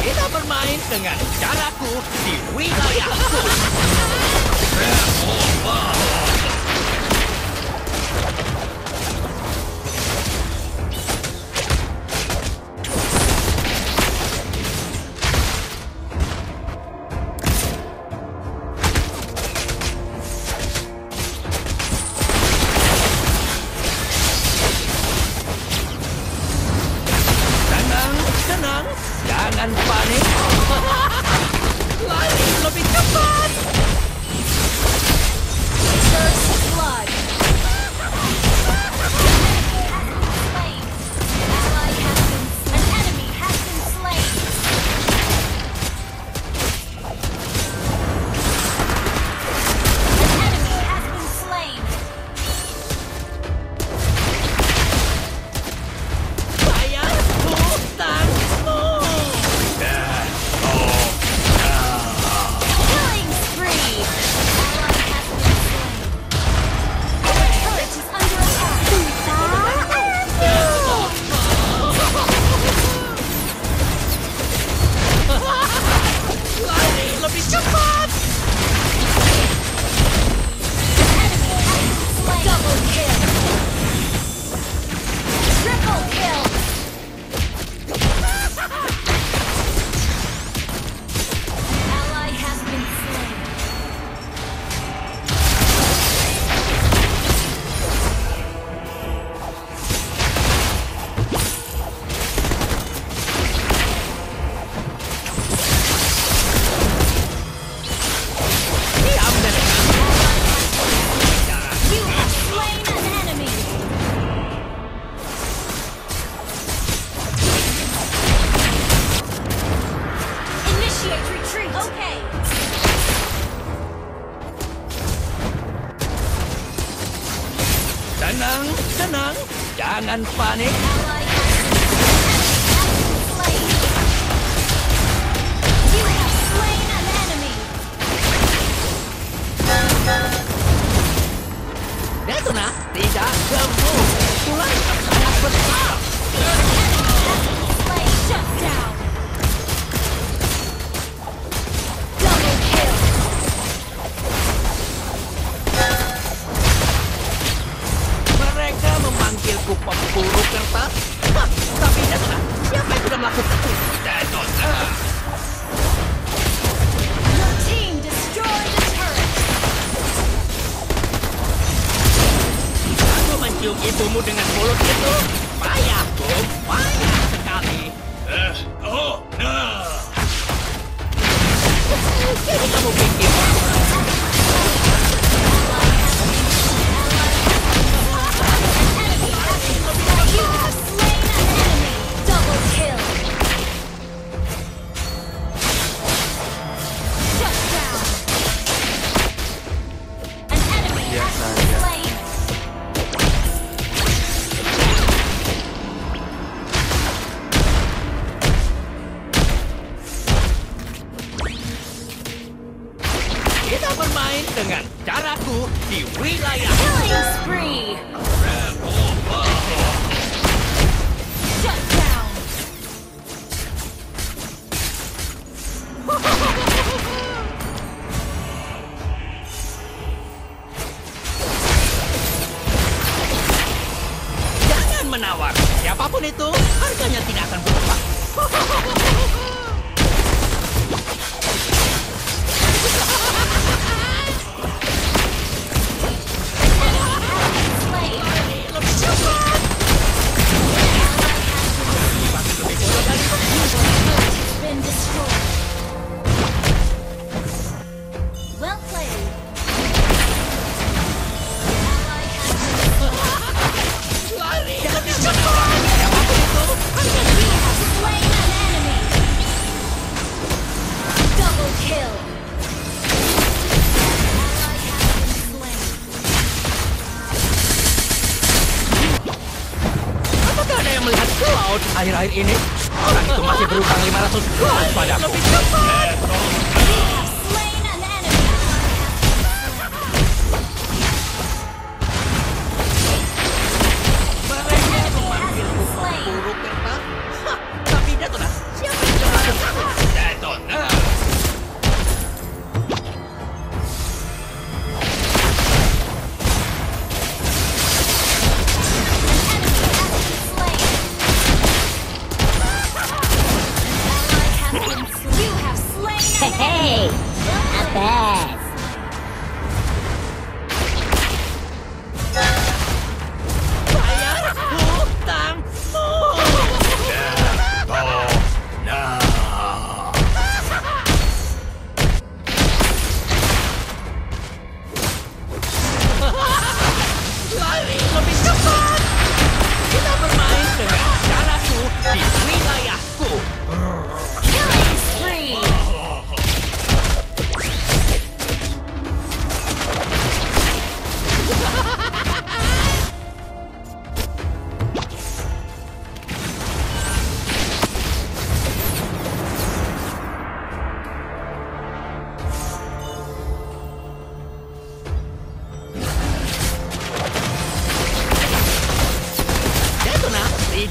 Kita bermain dengan caraku di wilayahku. Tenang, jangan panik. Lari lebih cepat. First blood. An enemy has been slain. An enemy has been slain. Saya hutanmu. Killing spree. Ally has been slain. Our turret is under attack. Lari lebih cepat. Double kill. Triple kill. Ally has been slain. Diam dan You have slain an enemy. Initiate retreat. Okay. tenang, jangan panik. Ally has been slain. You have slain an enemy. Detona tidak gemuk. Mulai sangat besar. Slain. Shut down. Double kill. Mereka memanggilku pemburu kertas. Hah, tapi Detona, siapa yang sudah melakukan itu? Detona. Your team destroyed the turret. Aku mencium ibumu dengan mulut itu. Payah, Bung. Payah sekali. Jadi kamu pikir You have slain an enemy. Double kill. Shut down. An enemy has been slain. kita bermain dengan caraku di wilayah. Killing spree. Shut down. Jangan menawar. Siapapun itu, harganya tidak akan berubah. Slain. Lebih cepat. Been destroyed. Well played. Ally has been Lari lebih cepat. Siapapun itu, harganya You have slain an enemy. Double kill. Ally has been slain. Apakah ada yang melihat Cloud akhir-akhir ini? Orang itu masih berutang 500 gold padaku. Lebih cepat. You have slain an enemy. Mereka memanggilku pemburu kertas. Hah, tapi Detona, siapa yang sudah melakukan?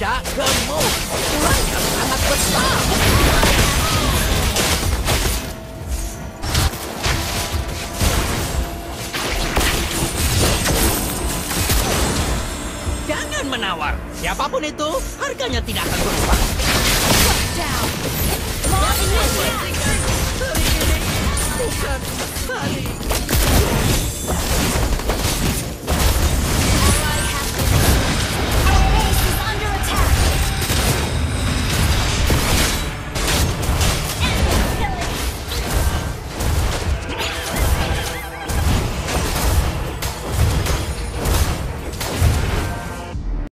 tidak gemuk. Ulangnya sangat besar. Jangan menawar. Siapapun itu, harganya tidak akan berubah. Down. Launch initiative. Hari ini bukan hari